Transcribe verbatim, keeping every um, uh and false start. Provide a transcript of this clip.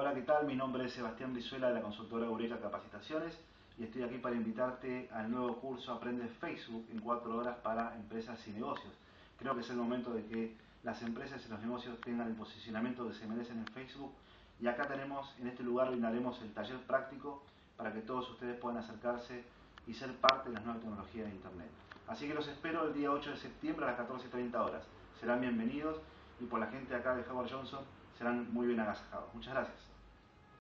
Hola, ¿qué tal? Mi nombre es Sebastián Brizuela de la consultora Eureka Capacitaciones y estoy aquí para invitarte al nuevo curso Aprende Facebook en cuatro horas para empresas y negocios. Creo que es el momento de que las empresas y los negocios tengan el posicionamiento que se merecen en Facebook y acá tenemos, en este lugar brindaremos el taller práctico para que todos ustedes puedan acercarse y ser parte de las nuevas tecnologías de Internet. Así que los espero el día ocho de septiembre a las catorce treinta horas. Serán bienvenidos y por la gente acá de Howard Johnson serán muy bien agasajados. Muchas gracias.